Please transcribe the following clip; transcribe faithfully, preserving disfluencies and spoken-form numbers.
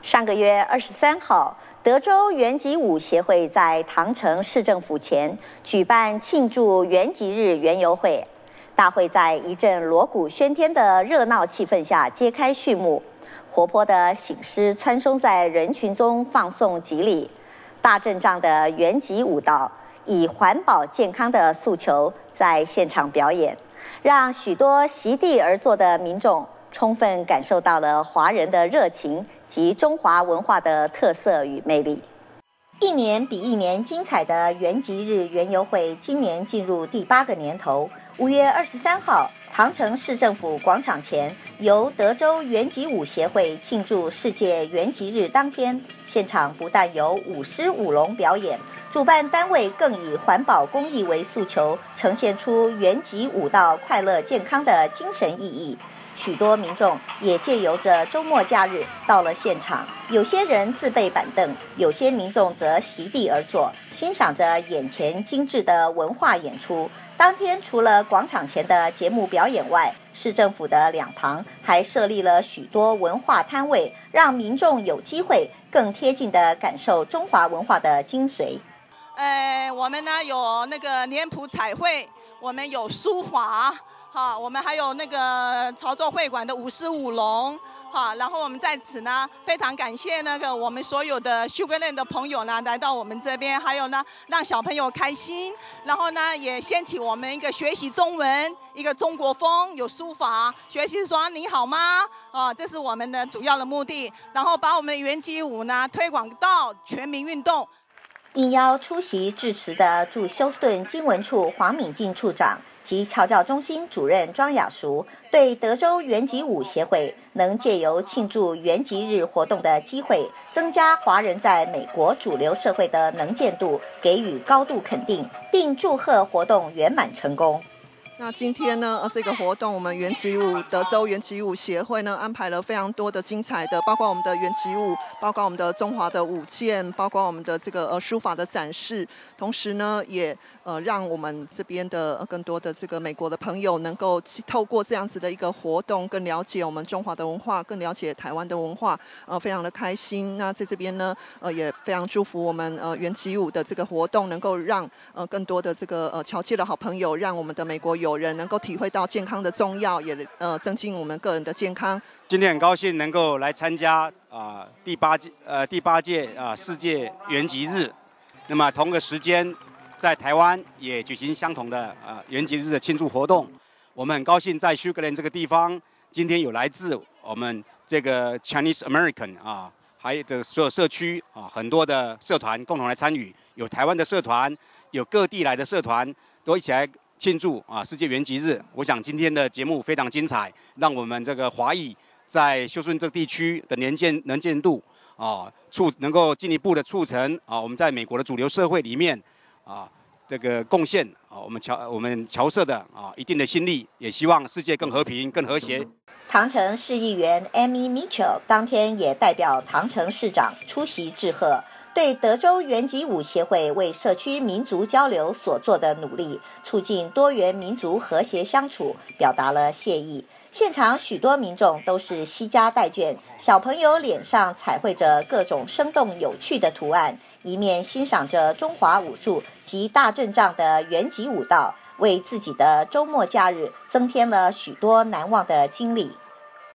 上个月二十三号，德州原级舞协会在唐城市政府前举办庆祝原级日园游会。大会在一阵锣鼓喧天的热闹气氛下揭开序幕。活泼的醒狮穿梭在人群中放送吉礼，大阵仗的原级舞蹈以环保健康的诉求在现场表演，让许多席地而坐的民众充分感受到了华人的热情及中华文化的特色与魅力。一年比一年精彩的原级日园游会今年进入第八个年头。五月二十三号，唐城市政府广场前，由德州原级舞协会庆祝世界原级日当天，现场不但有舞狮舞龙表演，主办单位更以环保公益为诉求，呈现出原级舞蹈快乐健康的精神意义。许多民众也借由着周末假日到了现场，有些人自备板凳，有些民众则席地而坐，欣赏着眼前精致的文化演出。当天除了广场前的节目表演外，市政府的两旁还设立了许多文化摊位，让民众有机会更贴近地感受中华文化的精髓。 呃，我们呢有那个脸谱彩绘，我们有书法。好，我们还有那个潮州会馆的舞狮舞龙，好，然后我们在此呢，非常感谢那个我们所有的 Sugarland 的朋友呢来到我们这边，还有呢让小朋友开心，然后呢也掀起我们一个学习中文，一个中国风，有书法，学习说你好吗？啊，这是我们的主要的目的，然后把我们的原级舞呢推广到全民运动。 应邀出席致辞的驻休斯顿经文处黄敏进处长及侨教中心主任庄雅淑，对德州原级舞协会能借由庆祝原级日活动的机会，增加华人在美国主流社会的能见度，给予高度肯定，并祝贺活动圆满成功。 那今天呢，呃，这个活动我们原级舞德州原级舞协会呢安排了非常多的精彩的，包括我们的原级舞，包括我们的中华的舞剑，包括我们的这个呃书法的展示，同时呢也呃让我们这边的、呃、更多的这个美国的朋友能够透过这样子的一个活动，更了解我们中华的文化，更了解台湾的文化，呃非常的开心。那在这边呢，呃也非常祝福我们呃原级舞的这个活动能够让呃更多的这个呃侨界的好朋友，让我们的美国友。有人能够体会到健康的重要，也呃增进我们个人的健康。 今天很高兴能够来参加啊、呃、第八届呃第八届啊、呃、世界原级日。那么同个时间，在台湾也举行相同的啊、呃、原级日的庆祝活动。我们很高兴在 Sugarland 这个地方，今天有来自我们这个 Chinese American 啊，还有的所有社区啊很多的社团共同来参与，有台湾的社团，有各地来的社团，都一起来庆祝啊世界原级日。我想今天的节目非常精彩，让我们这个华裔在休斯顿这个地区的能见能见度啊，促能够进一步的促成啊我们在美国的主流社会里面啊这个贡献啊我们侨我们侨社的啊一定的心力，也希望世界更和平更和谐。 唐城市议员 Amy Mitchell 当天也代表唐城市长出席致贺，对德州原级舞协会为社区民族交流所做的努力，促进多元民族和谐相处，表达了谢意。现场许多民众都是惜家带眷，小朋友脸上彩绘着各种生动有趣的图案，一面欣赏着中华武术及大阵仗的原级舞蹈，为自己的周末假日增添了许多难忘的经历。